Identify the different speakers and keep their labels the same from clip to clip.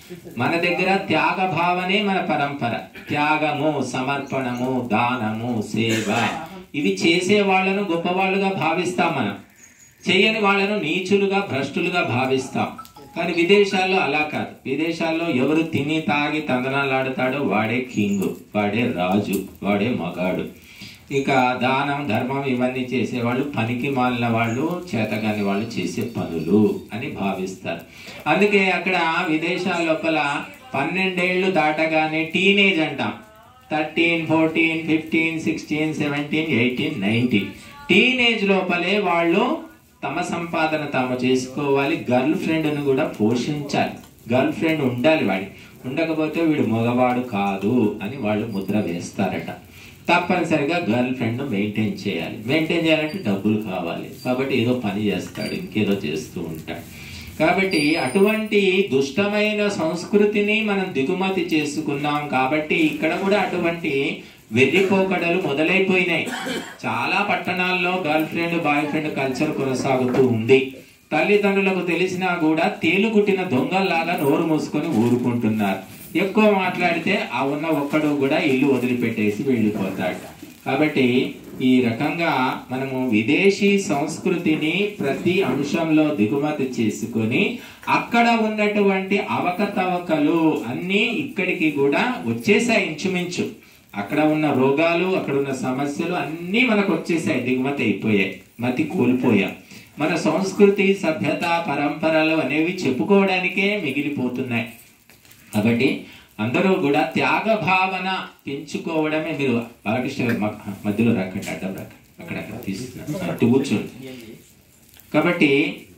Speaker 1: మన దగ్గర త్యాగ భావనే మన పరంపర. త్యాగము, సమర్పణము, దానము, సేవ ఇవి చేసే వాళ్ళను గొప్పవాళ్ళుగా భావిస్తాం. మనం చేయని వాళ్ళను నీచులుగా, భ్రష్టులుగా భావిస్తాం. కానీ విదేశాల్లో అలా కాదు. విదేశాల్లో ఎవరు తిని తాగి తందనాలాడుతాడో వాడే కింగ్, వాడే రాజు, వాడే మగాడు. ఇక దానం, ధర్మం ఇవన్నీ చేసేవాళ్ళు పనికి మాలిన వాళ్ళు, చేతగాని వాళ్ళు చేసే పనులు అని భావిస్తారు. అందుకే అక్కడ విదేశాల లోపల 12 ఏళ్ళు దాటగానే టీనేజ్ అంటాం. 13, 14, 15, 16, 17, 18, 19 టీనేజ్ లోపలే వాళ్ళు తమ సంపాదన తాము చేసుకోవాలి. గర్ల్ ఫ్రెండ్ను కూడా పోషించాలి. గర్ల్ ఫ్రెండ్ ఉండాలి. వాడి ఉండకపోతే వీడు మగవాడు కాదు అని వాళ్ళు ముద్ర వేస్తారట. తప్పనిసరిగా గర్ల్ ఫ్రెండ్ మెయింటైన్ చేయాలి. మెయింటైన్ చేయాలంటే డబ్బులు కావాలి. కాబట్టి ఏదో పని చేస్తాడు, ఇంకేదో చేస్తూ ఉంటాడు. కాబట్టి అటువంటి దుష్టమైన సంస్కృతిని మనం దిగుమతి చేసుకున్నాం. కాబట్టి ఇక్కడ కూడా అటువంటి వెర్రిపోకడలు మొదలైపోయినాయి. చాలా పట్టణాల్లో girlfriend, boyfriend culture కొనసాగుతూ ఉంది. తల్లిదండ్రులకు తెలిసినా కూడా తేలుగుట్టిన దొంగల్లాగా నోరు మూసుకొని ఊరుకుంటున్నారు. ఎక్కువ మాట్లాడితే ఆ ఉన్న ఒక్కడు కూడా ఇల్లు వదిలిపెట్టేసి వెళ్ళిపోతాడు. కాబట్టి ఈ రకంగా మనము విదేశీ సంస్కృతిని ప్రతి అంశంలో దిగుమతి చేసుకొని అక్కడ ఉన్నటువంటి అవకతవకలు అన్నీ ఇక్కడికి కూడా వచ్చేసాయి. ఇంచుమించు అక్కడ ఉన్న రోగాలు, అక్కడ ఉన్న సమస్యలు అన్నీ మనకు వచ్చేసాయి, దిగుమతి అయిపోయాయి, మతి కోల్పోయాం. మన సంస్కృతి, సభ్యత, పరంపరలు అనేవి చెప్పుకోవడానికే మిగిలిపోతున్నాయి. కాబట్టి అందరూ కూడా త్యాగ భావన పెంచుకోవడమే. మీరు బాలకృష్ణ మధ్యలో రాకండి, అడ్డం రాకండి, అక్కడక్కడ తీసుకున్నాను కూర్చోండి. కాబట్టి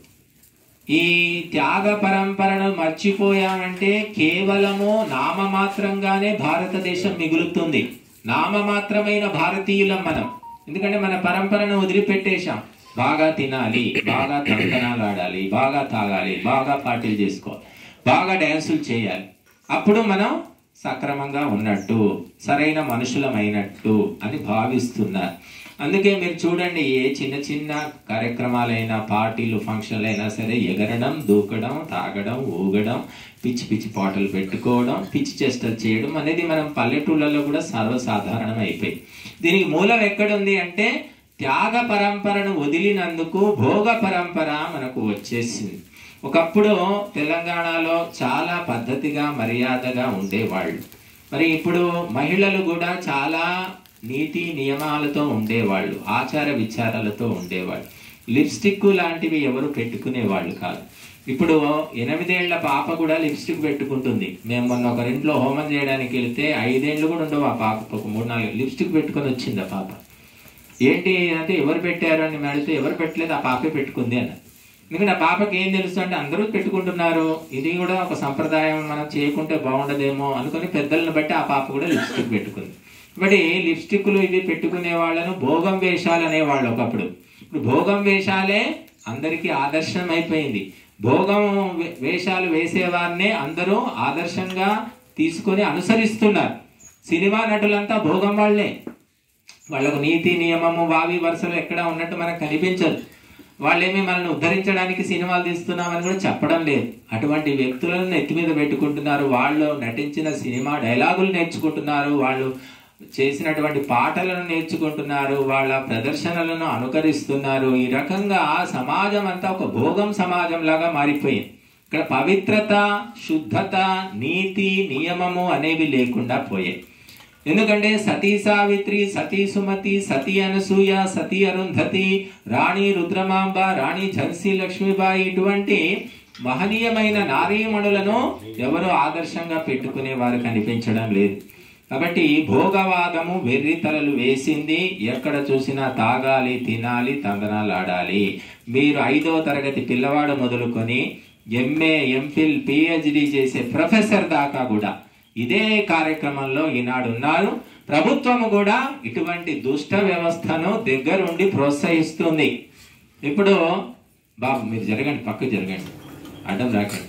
Speaker 1: ఈ త్యాగ పరంపరను మర్చిపోయామంటే కేవలము నామమాత్రంగానే భారతదేశం మిగులుతుంది. నామమాత్రమైన భారతీయులం మనం. ఎందుకంటే మన పరంపరను వదిలిపెట్టేశాం. బాగా తినాలి, బాగా తందనాలు ఆడాలి, బాగా తాగాలి, బాగా పార్టీలు చేసుకోవాలి, బాగా డ్యాన్సులు చేయాలి, అప్పుడు మనం సక్రమంగా ఉన్నట్టు, సరైన మనుషులమైనట్టు అని భావిస్తున్నారు. అందుకే మీరు చూడండి, ఏ చిన్న చిన్న కార్యక్రమాలైనా, పార్టీలు, ఫంక్షన్లు అయినా సరే ఎగరడం, దూకడం, తాగడం, ఊగడం, పిచ్చి పిచ్చి పాటలు పెట్టుకోవడం, పిచ్చి చేష్టలు చేయడం అనేది మనం పల్లెటూళ్ళలో కూడా సర్వసాధారణం అయిపోయింది. దీనికి మూలం ఎక్కడుంది అంటే త్యాగ పరంపరను వదిలినందుకు భోగ పరంపర మనకు వచ్చేసింది. ఒకప్పుడు తెలంగాణలో చాలా పద్ధతిగా, మర్యాదగా ఉండేవాళ్ళు. మరి ఇప్పుడు మహిళలు కూడా చాలా నీతి నియమాలతో ఉండేవాళ్ళు, ఆచార విచారాలతో ఉండేవాళ్ళు. లిప్స్టిక్ లాంటివి ఎవరు పెట్టుకునేవాళ్ళు కాదు. ఇప్పుడు 8 ఏళ్ల పాప కూడా లిప్స్టిక్ పెట్టుకుంటుంది. మేము మొన్న ఒకరింట్లో హోమం చేయడానికి వెళితే 5 ఏళ్ళు కూడా ఉండవు ఆ పాపకు. ఒక 3-4 లిప్స్టిక్ పెట్టుకొని వచ్చింది ఆ పాప. ఏంటి అంటే ఎవరు పెట్టారు అని అడిగితే ఎవరు పెట్టలేదు, ఆ పాపే పెట్టుకుంది అన్న. ఎందుకంటే ఆ పాపకి ఏం తెలుసు అంటే అందరూ పెట్టుకుంటున్నారు, ఇది కూడా ఒక సంప్రదాయం, మనం చేయకుంటే బాగుండదేమో అనుకుని పెద్దలను బట్టి ఆ పాప కూడా లిప్స్టిక్ పెట్టుకుంది. కాబట్టి లిప్స్టిక్లు ఇవి పెట్టుకునే వాళ్ళను భోగం వేషాలు అనేవాళ్ళు ఒకప్పుడు. ఇప్పుడు భోగం వేషాలే అందరికీ ఆదర్శం అయిపోయింది. భోగం వేషాలు వేసేవారినే అందరూ ఆదర్శంగా తీసుకొని అనుసరిస్తున్నారు. సినిమా నటులంతా భోగం వాళ్లే. వాళ్లకు నీతి నియమము, వావి వరుసలు ఎక్కడ ఉన్నట్టు మనకు కనిపించదు. వాళ్ళేమీ మనల్ని ఉద్ధరించడానికి సినిమాలు తీస్తున్నామని కూడా చెప్పడం లేదు. అటువంటి వ్యక్తులను నెత్తి మీద పెట్టుకుంటున్నారు. వాళ్ళు నటించిన సినిమా డైలాగులు నేర్చుకుంటున్నారు, వాళ్ళు చేసినటువంటి పాటలను నేర్చుకుంటున్నారు, వాళ్ళ ప్రదర్శనలను అనుకరిస్తున్నారు. ఈ రకంగా సమాజం అంతా ఒక భోగం సమాజం లాగా మారిపోయింది. ఇక్కడ పవిత్రత, శుద్ధత, నీతి, నియమము అనేవి లేకుండా పోయాయి. ఎందుకంటే సతీ సావిత్రి, సతీ సుమతి, సతీ అనసూయ, సతీ అరుంధతి, రాణి రుద్రమాంబ, రాణి ఝన్సీ లక్ష్మీబాయి ఇటువంటి మహనీయమైన నారీమణులను ఎవరు ఆదర్శంగా పెట్టుకునే వారు కనిపించడం లేదు. కాబట్టి భోగవాదము వెర్రితలలు వేసింది. ఎక్కడ చూసినా తాగాలి, తినాలి, తందనాలు ఆడాలి. మీరు 5వ తరగతి పిల్లవాడు మొదలుకొని ఎంఏ, ఎంఫిల్, పిహెచ్డి చేసే ప్రొఫెసర్ దాకా కూడా ఇదే కార్యక్రమంలో ఈనాడు ఉన్నారు. ప్రభుత్వము కూడా ఇటువంటి దుష్ట వ్యవస్థను దగ్గరుండి ప్రోత్సహిస్తుంది. ఇప్పుడు బాబు మీరు జరగండి, పక్కకు జరగండి, అడ్డం రాకండి.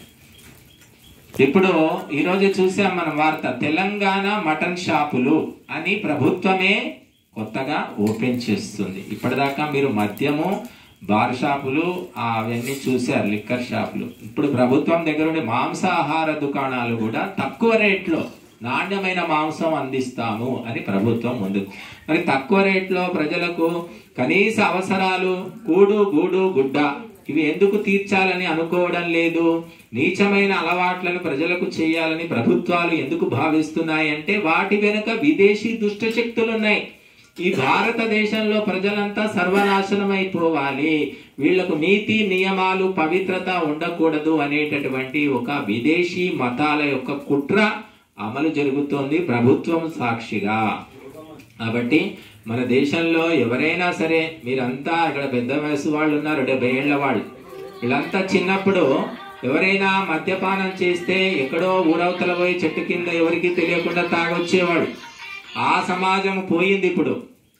Speaker 1: ఇప్పుడు ఈరోజు చూసాం మనం వార్త, తెలంగాణ మటన్ షాపులు అని ప్రభుత్వమే కొత్తగా ఓపెన్ చేస్తుంది. ఇప్పటిదాకా మీరు మద్యము, బార్ షాపులు అవన్నీ చూశారు, లిక్కర్ షాపులు. ఇప్పుడు ప్రభుత్వం దగ్గర ఉండే మాంసాహార దుకాణాలు కూడా తక్కువ రేట్లో నాణ్యమైన మాంసం అందిస్తాము అని ప్రభుత్వం ముందు. మరి తక్కువ రేట్లో ప్రజలకు కనీస అవసరాలు కూడు గూడు గుడ్డ ఇవి ఎందుకు తీర్చాలని అనుకోవడం లేదు? నీచమైన అలవాట్లను ప్రజలకు చేయాలని ప్రభుత్వాలు ఎందుకు భావిస్తున్నాయి అంటే వాటి వెనుక విదేశీ దుష్ట శక్తులు ఉన్నాయి. ఈ భారతదేశంలో ప్రజలంతా సర్వనాశనం అయిపోవాలి, వీళ్లకు నీతి నియమాలు పవిత్రత ఉండకూడదు అనేటటువంటి ఒక విదేశీ మతాల యొక్క కుట్ర అమలు జరుగుతోంది ప్రభుత్వం సాక్షిగా. కాబట్టి మన దేశంలో ఎవరైనా సరే, మీరంతా ఇక్కడ పెద్ద వయసు వాళ్ళు ఉన్నారు, 70 ఏళ్ల వాళ్ళు, వీళ్ళంతా చిన్నప్పుడు ఎవరైనా మద్యపానం చేస్తే ఎక్కడో ఊరవతల పోయి చెట్టు కింద ఎవరికి తెలియకుండా తాగొచ్చేవాడు. ఆ సమాజం పోయింది. ఇప్పుడు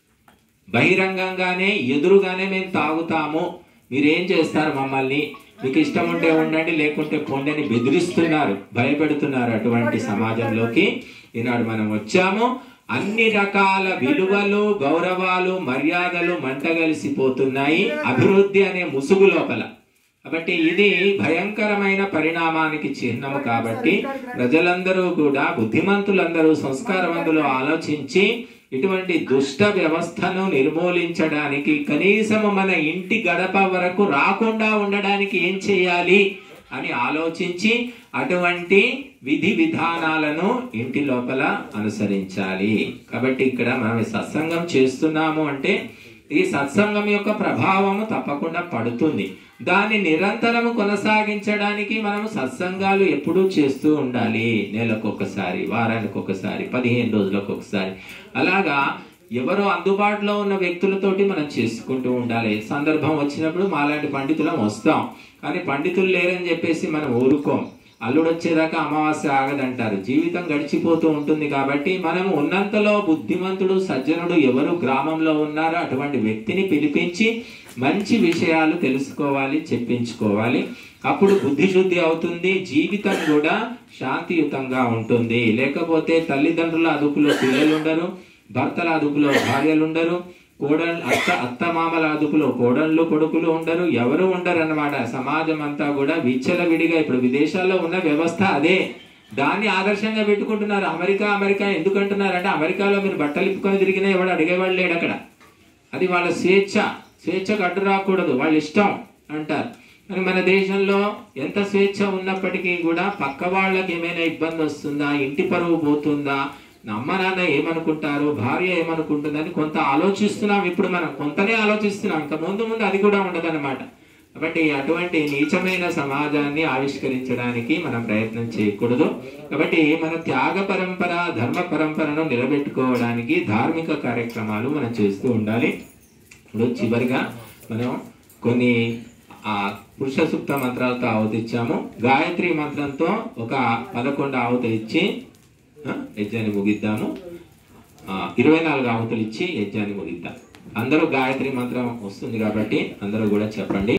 Speaker 1: బహిరంగంగానే ఎదురుగానే మేము తాగుతాము, మీరేం చేస్తారు మమ్మల్ని, మీకు ఇష్టం ఉంటే ఉండండి లేకుంటే పోండి అని బెదిరిస్తున్నారు, భయపెడుతున్నారు. అటువంటి సమాజంలోకి ఈనాడు మనం వచ్చాము. అన్ని రకాల విలువలు గౌరవాలు మర్యాదలు మంటగలిసిపోతున్నాయి అభివృద్ధి అనే ముసుగు లోపల. కాబట్టి ఇది భయంకరమైన పరిణామానికి చిహ్నము. కాబట్టి ప్రజలందరూ కూడా, బుద్ధిమంతులందరూ, సంస్కారవంతులు ఆలోచించి ఇటువంటి దుష్ట వ్యవస్థను నిర్మూలించడానికి, కనీసము మన ఇంటి గడప వరకు రాకుండా ఉండడానికి ఏం చేయాలి అని ఆలోచించి అటువంటి విధి విధానాలను ఇంటి లోపల అనుసరించాలి. కాబట్టి ఇక్కడ మనం సత్సంగం చేస్తున్నాము అంటే ఈ సత్సంగం యొక్క ప్రభావము తప్పకుండా పడుతుంది. దాన్ని నిరంతరము కొనసాగించడానికి మనము సత్సంగాలు ఎప్పుడూ చేస్తూ ఉండాలి. నెలకొకసారి, వారానికి ఒకసారి, 15 రోజులకు ఒకసారి, అలాగా ఎవరో అందుబాటులో ఉన్న వ్యక్తులతోటి మనం చేసుకుంటూ ఉండాలి. సందర్భం వచ్చినప్పుడు మాలాంటి పండితులం వస్తాం, కానీ పండితులు లేరని చెప్పేసి మనం ఊరుకోం. అల్లుడు వచ్చేదాకా అమావాస్య ఆగదంటారు. జీవితం గడిచిపోతూ ఉంటుంది. కాబట్టి మనం ఉన్నంతలో బుద్ధిమంతుడు సజ్జనుడు ఎవరు గ్రామంలో ఉన్నారో అటువంటి వ్యక్తిని పిలిపించి మంచి విషయాలు తెలుసుకోవాలి, చెప్పించుకోవాలి. అప్పుడు బుద్ధి శుద్ధి అవుతుంది, జీవితం కూడా శాంతియుతంగా ఉంటుంది. లేకపోతే తల్లిదండ్రుల అదుపులో పిల్లలు ఉండరు, భర్తల అదుపులో భార్యలు ఉండరు, అత్తమామల అదుపులో కోడళ్ళు కొడుకులు ఉండరు, ఎవరు ఉండరు అన్నమాట. సమాజం అంతా కూడా విచ్చలవిడిగా, ఇప్పుడు విదేశాల్లో ఉన్న వ్యవస్థ అదే, దాన్ని ఆదర్శంగా పెట్టుకుంటున్నారు. అమెరికా ఎందుకంటున్నారు అంటే, అమెరికాలో మీరు బట్టలు ఇప్పుకొని తిరిగినా ఎవడు అడిగేవాళ్ళు లేడు అక్కడ. అది వాళ్ళ స్వేచ్ఛకు అడ్డు రాకూడదు, వాళ్ళ ఇష్టం అంటారు. కానీ మన దేశంలో ఎంత స్వేచ్ఛ ఉన్నప్పటికీ కూడా పక్క వాళ్ళకి ఏమైనా ఇబ్బంది వస్తుందా, ఇంటి పరువు పోతుందా, అమ్మ నాన్న ఏమనుకుంటారు, భార్య ఏమనుకుంటుందని కొంత ఆలోచిస్తున్నాం. ఇప్పుడు మనం కొంతనే ఆలోచిస్తున్నాం, ఇంకా ముందు అది కూడా ఉండదన్నమాట. కాబట్టి అటువంటి నీచమైన సమాజాన్ని ఆవిష్కరించడానికి మనం ప్రయత్నం చేయకూడదు. కాబట్టి మన త్యాగ పరంపర, ధర్మ పరంపరను నిలబెట్టుకోవడానికి ధార్మిక కార్యక్రమాలు మనం చేస్తూ ఉండాలి. ఇప్పుడు చివరిగా మనం కొన్ని పురుష సూక్త మంత్రాలతో ఆహుతి ఇచ్చాము. గాయత్రి మంత్రంతో ఒక 11 ఆహుతి ఇచ్చి యజ్ఞాన్ని ముగిద్దాము. 24 ఆహుతులు ఇచ్చి యజ్ఞాన్ని ముగిద్దాం. అందరూ గాయత్రి మంత్రం వస్తుంది కాబట్టి అందరూ కూడా చెప్పండి.